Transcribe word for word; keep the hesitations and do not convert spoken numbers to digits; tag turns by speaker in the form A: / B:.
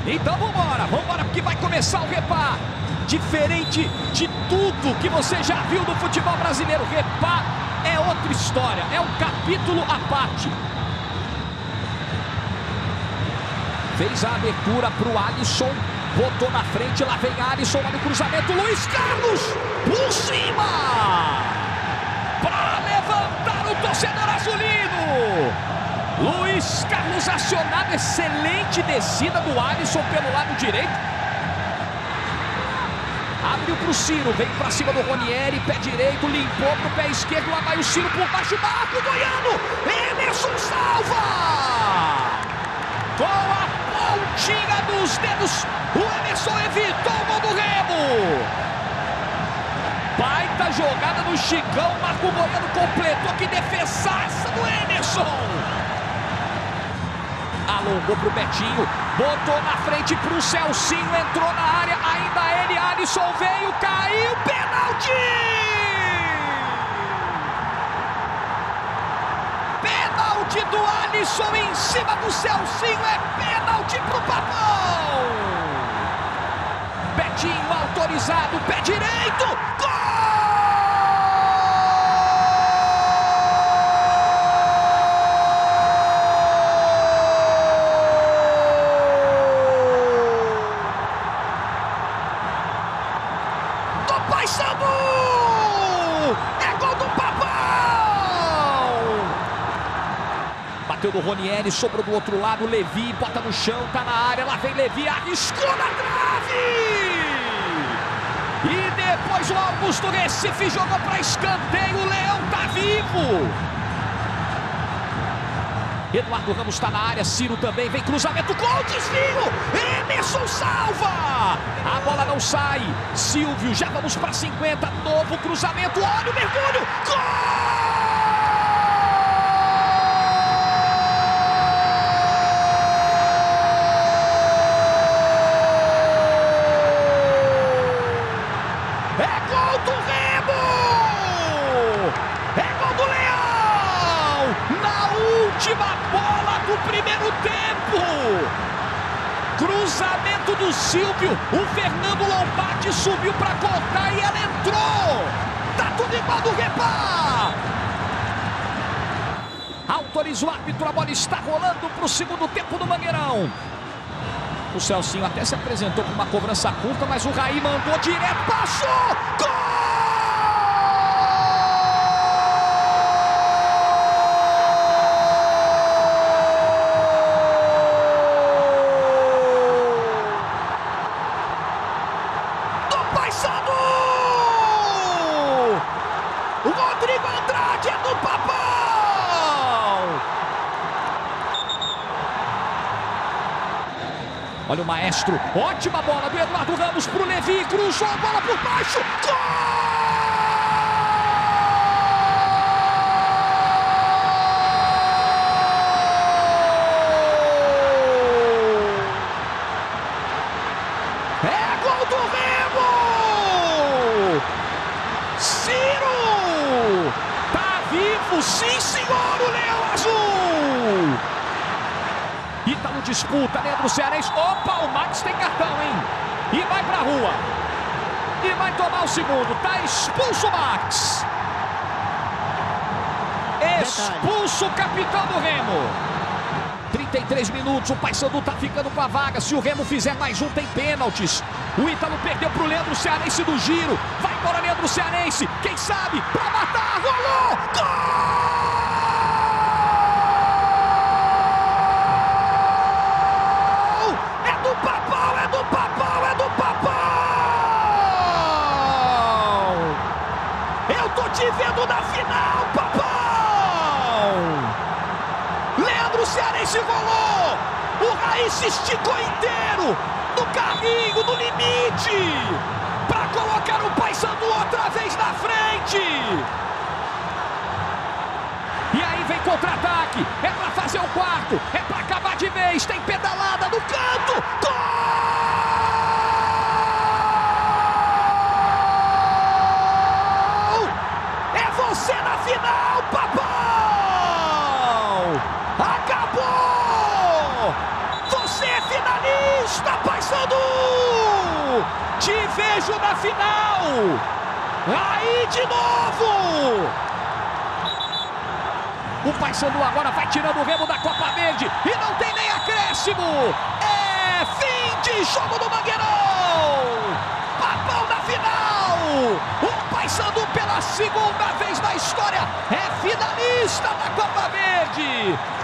A: Então vambora, vambora, porque vai começar o Repá. Diferente de tudo que você já viu no futebol brasileiro, Repá é outra história, é um capítulo à parte. Fez a abertura para o Alisson, botou na frente, lá vem Alisson, lá no cruzamento, Luiz Carlos, por cima, para levantar o torcedor azulino. Luiz Carlos acionado, excelente descida do Alisson pelo lado direito. Abriu para o Ciro, vem para cima do Ronieri, pé direito, limpou para o pé esquerdo, lá vai o Ciro por baixo, Marco Goiano, Emerson salva! Com a pontinha dos dedos, o Emerson evitou o gol do Remo. Baita jogada do Chicão, Marco Goiano completou, que defesaça do Emerson. Alongou pro Betinho, botou na frente pro Celcinho, entrou na área, ainda ele, Alisson veio, caiu, pênalti! Pênalti do Alisson em cima do Celcinho, é pênalti pro Papão! Betinho autorizado, pé direito, gol! Paysandu! É gol do Papão! Bateu do Ronieri, sobrou do outro lado, Levi, bota no chão, tá na área, lá vem Levi, arriscou na trave! E depois o Augusto Recife jogou para escanteio, o Leão tá vivo! Eduardo Ramos está na área, Ciro também, vem cruzamento, gol, desvio, Emerson salva! A bola não sai, Silvio, já vamos para cinquenta, novo cruzamento, olha o mergulho, gol! É gol do Remo! É gol do Leão! Na última bola do primeiro tempo! Cruzamento do Silvio, o Fernando Lombardi subiu para cortar e ela entrou! Tá tudo igual do Repá! Autoriza o árbitro, a bola está rolando para o segundo tempo do Mangueirão. O Celcinho até se apresentou com uma cobrança curta, mas o Raí mandou direto, passou! Gol! Paysandu! O Rodrigo Andrade é do Papão! Olha o maestro, ótima bola do Eduardo Ramos pro Levi, cruzou a bola por baixo, gol! É gol do Remo! Ciro! Tá vivo, sim senhor, o Leão Azul! Ítalo disputa, Leandro Cearense. Opa, o Max tem cartão, hein? E vai pra rua. E vai tomar o segundo. Tá expulso o Max. Expulso o capitão do Remo. trinta e três minutos, o Paysandu tá ficando com a vaga. Se o Remo fizer mais um, tem pênaltis. O Ítalo perdeu pro Leandro Cearense do giro. Vai embora, Leandro Cearense. Quem sabe? Pra matar, rolou! Gol! Te vendo na final, Papão! Leandro Cearense rolou! O Raí se esticou inteiro! No carrinho, no limite! Para colocar o Paysandu outra vez na frente! E aí vem contra-ataque! É para fazer o quarto! É para acabar de vez! Tem pedalada no canto! Gol! Você na final, Papão! Acabou! Você é finalista, Papão! vejo na final. Aí de novo. O Paysandu agora vai tirando o remo da Copa Verde e não tem nem acréscimo. É fim de jogo do Mangueirão. Papão na final. O Paysandu pela segunda vez na história é finalista da Copa Verde.